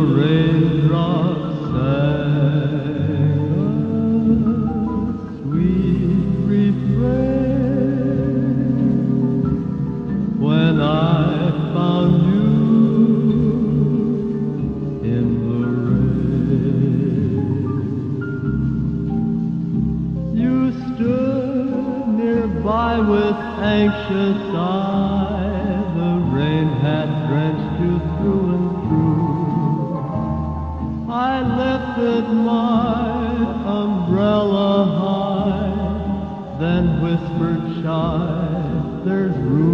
raindrops sang a sweet refrain when I found you in the rain. You stood nearby with anxious eye, the rain had drenched you through and through. I lifted my umbrella high, then whispered shy, there's room